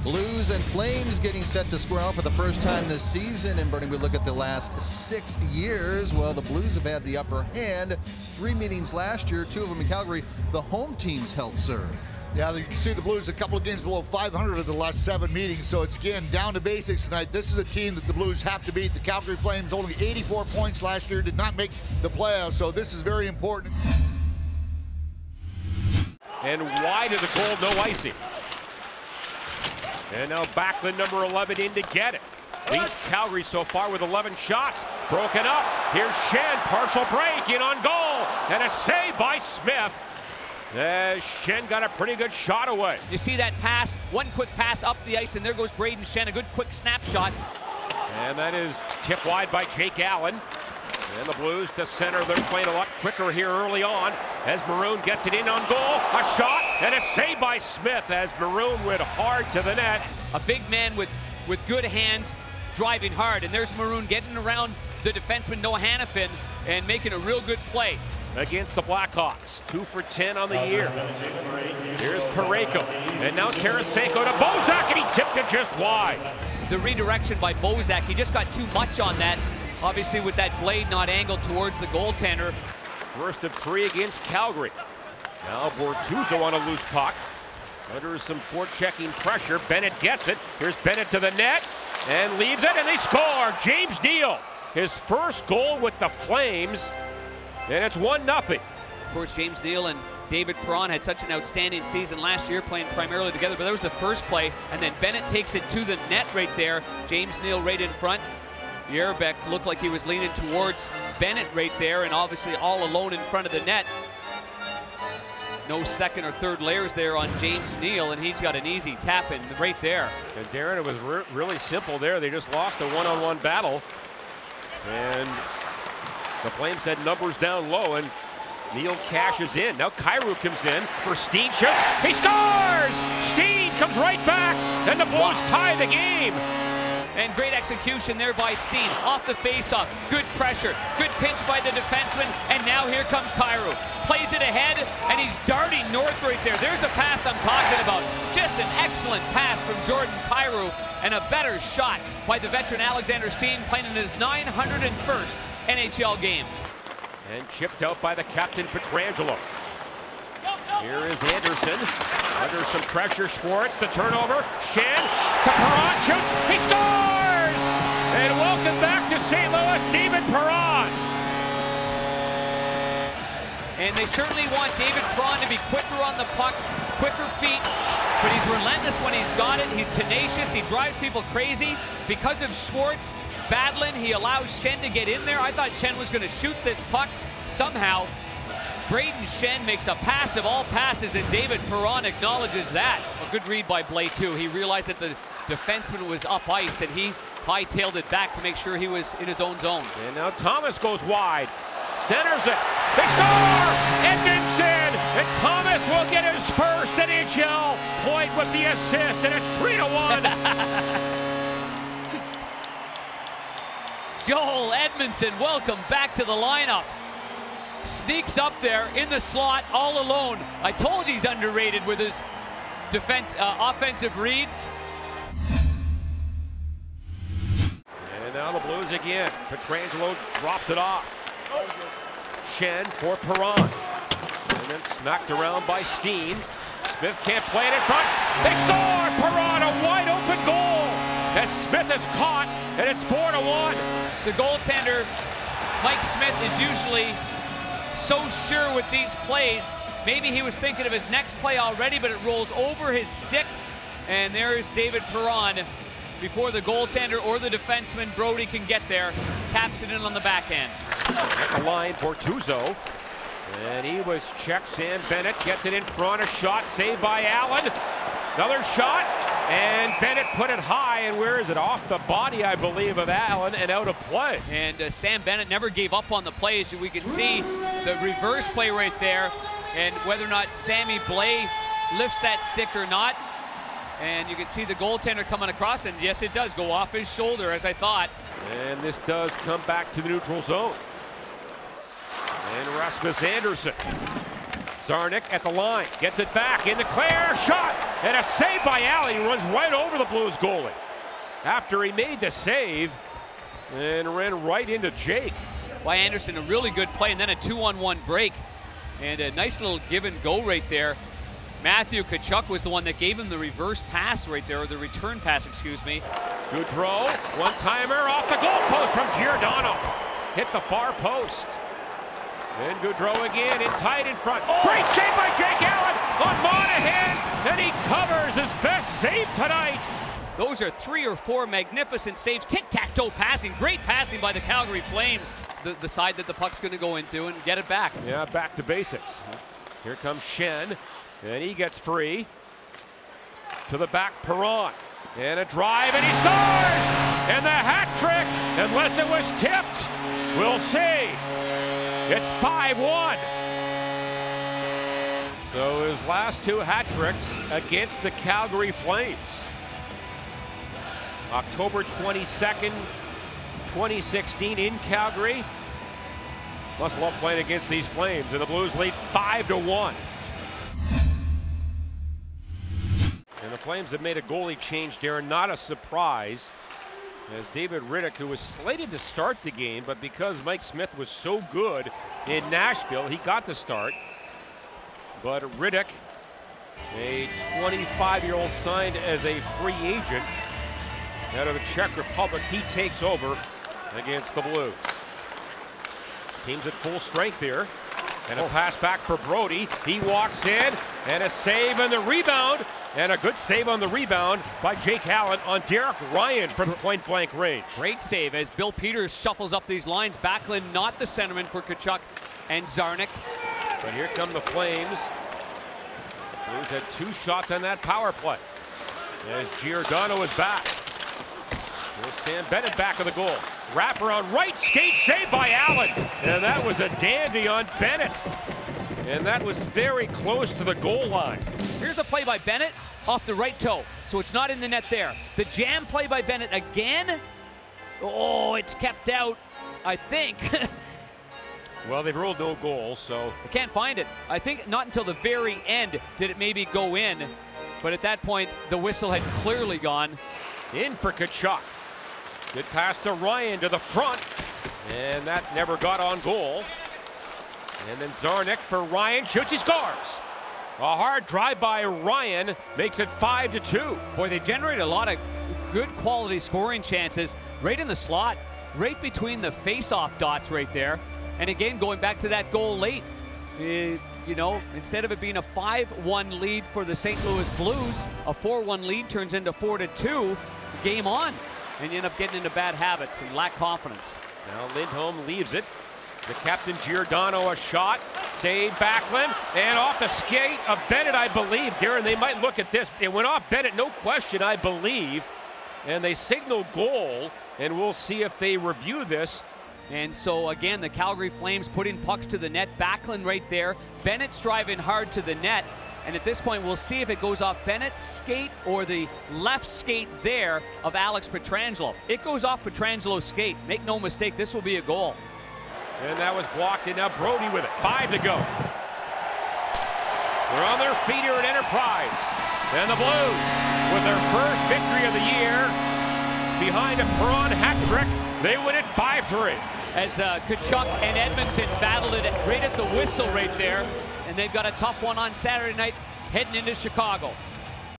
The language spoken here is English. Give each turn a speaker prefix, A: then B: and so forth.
A: Blues and Flames getting set to square off for the first time this season. And Bernie, we look at the last 6 years. Well, the Blues have had the upper hand. 3 meetings last year, 2 of them in Calgary. The home teams held serve.
B: Yeah, you can see the Blues a couple of games below 500 of the last 7 meetings. So it's, again, down to basics tonight. This is a team that the Blues have to beat. The Calgary Flames only 84 points last year, did not make the playoffs. So this is very important.
C: And wide of the goal, no icing. And now Backlund, number 11, in to get it. Leads Calgary so far with 11 shots. Broken up. Here's Schenn, partial break, in on goal. And a save by Smith. Schenn got a pretty good shot away.
D: You see that pass, one quick pass up the ice, and there goes Braden Schenn, a good quick snapshot.
C: And that is tipped wide by Jake Allen. And the Blues to center. They're playing a lot quicker here early on as Maroon gets it in on goal. A shot and a save by Smith as Maroon went hard to the net.
D: A big man with good hands, driving hard. And there's Maroon getting around the defenseman Noah Hannafin and making a real good play.
C: Against the Blackhawks, 2 for 10 on the year. Here's Parayko, and now Tarasenko to Bozak, and he tipped it just wide.
D: The redirection by Bozak, he just got too much on that. Obviously with that blade not angled towards the goaltender.
C: First of 3 against Calgary. Now Bortuzzo on a loose puck. Under some forechecking pressure, Bennett gets it. Here's Bennett to the net, and leaves it, and they score! James Neal, his first goal with the Flames. And it's 1-0.
D: Of course, James Neal and David Perron had such an outstanding season last year, playing primarily together, but that was the first play, and then Bennett takes it to the net right there. James Neal right in front. Yerbeck looked like he was leaning towards Bennett right there, and obviously all alone in front of the net. No second or third layers there on James Neal, and he's got an easy tap in right there.
C: And Darren, it was really simple there. They just lost a one-on-one battle, and the Flames had numbers down low, and Neal cashes in. Now Kyrou comes in for Steen, shoots, he scores! Steen comes right back, and the Blues tie the game.
D: And great execution there by Steen, off the faceoff. Good pressure, good pinch by the defenseman, and now here comes Kyrou. Plays it ahead, and he's darting north right there. There's the pass I'm talking about. Just an excellent pass from Jordan Kyrou, and a better shot by the veteran Alexander Steen, playing in his 901st NHL game.
C: And chipped out by the captain, Pietrangelo. Here is Anderson, under some pressure, Schwartz, the turnover, Schenn, to Perron, shoots, he scores! And welcome back to St. Louis, David Perron.
D: And they certainly want David Perron to be quicker on the puck, quicker feet, but he's relentless when he's got it. He's tenacious, he drives people crazy. Because of Schwartz battling, he allows Schenn to get in there. I thought Schenn was going to shoot this puck somehow. Braden Schenn makes a pass of all passes, and David Perron acknowledges that. A good read by Blais, too. He realized that the defenseman was up ice, and he hightailed it back to make sure he was in his own zone.
C: And now Thomas goes wide, centers it, they score! Edmondson! And Thomas will get his first NHL point with the assist, and it's 3-1.
D: Joel Edmondson, welcome back to the lineup. Sneaks up there in the slot all alone. I told you he's underrated with his offensive reads.
C: And now the Blues again. Pietrangelo drops it off. Schenn for Perron. And then smacked around by Steen. Smith can't play it in front. They score! Perron, a wide open goal! As Smith is caught, and it's 4-1.
D: The goaltender, Mike Smith, is usually so sure with these plays. Maybe he was thinking of his next play already, but it rolls over his stick. And there's David Perron before the goaltender or the defenseman Brody can get there. Taps it in on the backhand.
C: At the line, Bortuzzo. And he was checked. Sam Bennett gets it in front. A shot saved by Allen. Another shot. And Bennett put it high, and where is it? Off the body, I believe, of Allen, and out of play.
D: And Sam Bennett never gave up on the play. As we can see the reverse play right there, and whether or not Sammy Blais lifts that stick or not. And you can see the goaltender coming across, and yes, it does go off his shoulder, as I thought.
C: And this does come back to the neutral zone. And Rasmus Andersson Zarnik at the line, gets it back, in the clear, shot, and a save by Allen. He runs right over the Blues goalie after he made the save and ran right into Jake.
D: By Anderson, a really good play, and then a 2-on-1 break. And a nice little give and go right there. Matthew Tkachuk was the one that gave him the reverse pass right there, or the return pass, excuse me.
C: Gaudreau, one-timer off the goal post from Giordano. Hit the far post. And Gaudreau again, in tight in front. Oh! Great save by Jake Allen on Monahan, and he covers his best save tonight.
D: Those are 3 or 4 magnificent saves. Tic-tac-toe passing, great passing by the Calgary Flames. The side that the puck's gonna go into and get it back.
C: Yeah, back to basics. Here comes Schenn, and he gets free. To the back, Perron. And a drive, and he scores! And the hat trick, unless it was tipped. We'll see. It's 5-1. So his last 2 hat tricks against the Calgary Flames. October 22nd, 2016 in Calgary. Must love playing against these Flames, and the Blues lead 5-1. And the Flames have made a goalie change, Darren, not a surprise, as David Riddick, who was slated to start the game, but because Mike Smith was so good in Nashville, he got the start. But Riddick, a 25-year-old signed as a free agent out of the Czech Republic, he takes over against the Blues. Team's at full strength here. And a pass back for Brody. He walks in, and a save and the rebound. And a good save on the rebound by Jake Allen on Derek Ryan from point-blank range.
D: Great save as Bill Peters shuffles up these lines. Backlund not the centerman for Tkachuk and Zarnik.
C: But here come the Flames. Blues had 2 shots on that power play as Giordano is back. Here's Sam Bennett back of the goal. Wrapper on right, skate save by Allen. And that was a dandy on Bennett. And that was very close to the goal line.
D: Here's a play by Bennett off the right toe, so it's not in the net there. The jam play by Bennett again. Oh, it's kept out, I think.
C: Well, they've ruled no goal, so.
D: I can't find it. I think not until the very end did it maybe go in, but at that point, the whistle had clearly gone.
C: In for Tkachuk. Good pass to Ryan to the front, and that never got on goal. And then Zarnik for Ryan, shoots, he scores. A hard drive by Ryan makes it 5-2.
D: Boy, they generate a lot of good quality scoring chances right in the slot, right between the face-off dots right there. And again, going back to that goal late, you know, instead of it being a 5-1 lead for the St. Louis Blues, a 4-1 lead turns into 4-2, game on. And you end up getting into bad habits and lack confidence.
C: Now Lindholm leaves it. The captain Giordano a shot, save Backlund, and off the skate of Bennett, I believe. Darren, they might look at this. It went off Bennett, no question, I believe. And they signal goal, and we'll see if they review this.
D: And so again, the Calgary Flames putting pucks to the net. Backlund right there. Bennett's driving hard to the net. And at this point, we'll see if it goes off Bennett's skate or the left skate there of Alex Pietrangelo. It goes off Pietrangelo's skate. Make no mistake, this will be a goal.
C: And that was blocked, and now Brody with it. 5 to go. They're on their feet here at Enterprise. And the Blues, with their first victory of the year, behind a Perron hat trick, they win it 5-3.
D: As Tkachuk and Edmondson battled it right at the whistle right there. And they've got a tough one on Saturday night heading into Chicago.